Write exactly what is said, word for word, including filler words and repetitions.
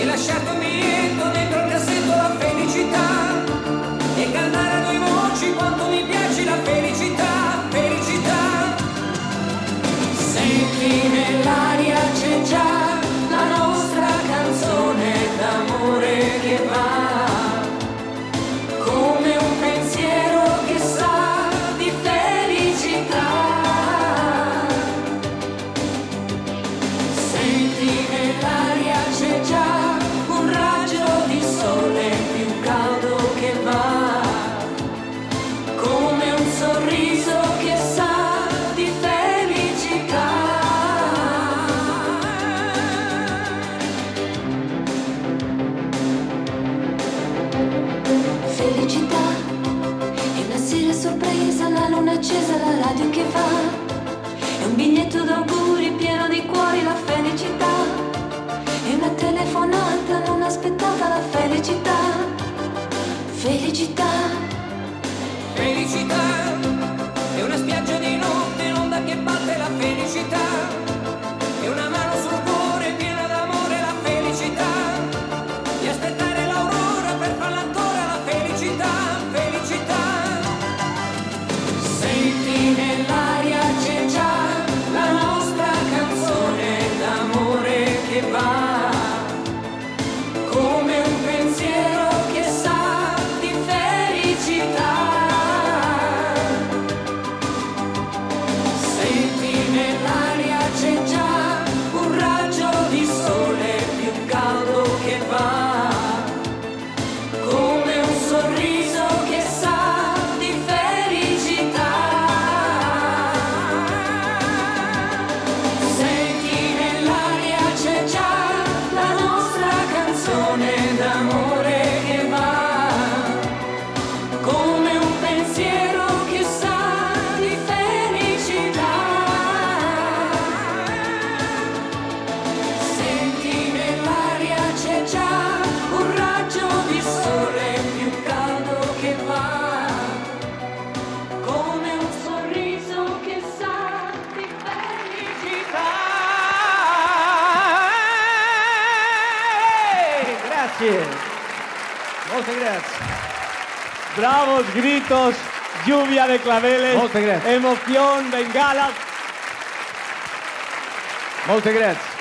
e lasciarti un biglietto dentro il cassetto la felicità e cantare a due voci quanto mi piace la felicità, felicità. Senti nell'aria c'è già la nostra canzone d'amore che va come un pensiero che sa di felicità. Senti nell'aria c'è già un raggio di sole più caldo che va come un sorriso che sa di felicità. Felicità è una sera sorpresa, la luna accesa, la radio che va, è un biglietto d'auguri pieno di cuori, la felicità è una telefonata non aspettata, la felicità, felicità, felicità è una spiaggia di notte, l'onda che batte, la felicità è una mano sul cuore piena d'amore, la felicità di aspettare l'aurora per farla ancora, la felicità, felicità. Senti nell'aria c'è già la nostra canzone d'amore che va come un pensiero che sa di felicità. Senti nell'aria c'è già un raggio di sole più caldo che va come un sorriso che sa di felicità. Senti nell'aria c'è già la nostra canzone d'amore che va come un pensiero che sa di felicità. Senti nell'aria c'è già un raggio di sole più caldo che va come un sorriso che sa di felicità. Grazie, molte grazie. Bravos, gritos, lluvia de claveles, Molte grazie. emoción, bengala. Molte grazie.